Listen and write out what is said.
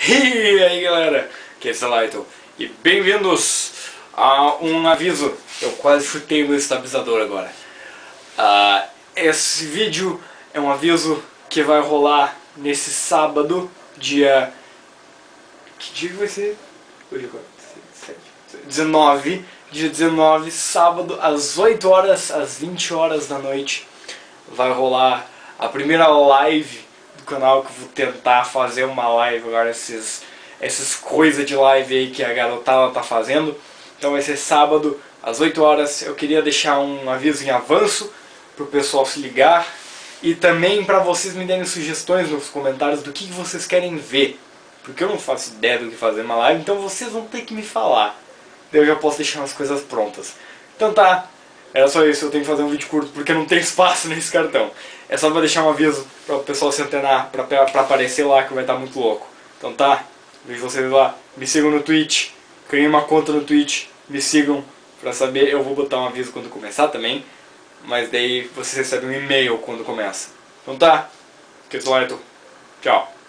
E aí galera, que é esse Lighton e bem-vindos a um aviso. Eu quase chutei o estabilizador agora. Esse vídeo é um aviso que vai rolar nesse sábado, dia... Que dia que vai ser? Hoje agora, 19, dia 19, sábado, às 8 horas, às 20 horas da noite, vai rolar a primeira live do canal, que eu vou tentar fazer uma live agora, essas coisas de live aí que a garotada tá fazendo. Então vai ser sábado, às 8 horas, eu queria deixar um aviso em avanço pro pessoal se ligar, e também para vocês me darem sugestões nos comentários do que vocês querem ver. Porque eu não faço ideia do que fazer uma live, então vocês vão ter que me falar. Daí eu já posso deixar as coisas prontas. Então tá, era só isso, eu tenho que fazer um vídeo curto porque não tem espaço nesse cartão. É só pra deixar um aviso para o pessoal se antenar, pra aparecer lá, que vai estar muito louco. Então tá, vejo vocês lá, me sigam no Twitch, criem uma conta no Twitch, me sigam pra saber, eu vou botar um aviso quando começar também, mas daí vocês recebem um e-mail quando começa. Então tá, que é o Lighton, tchau.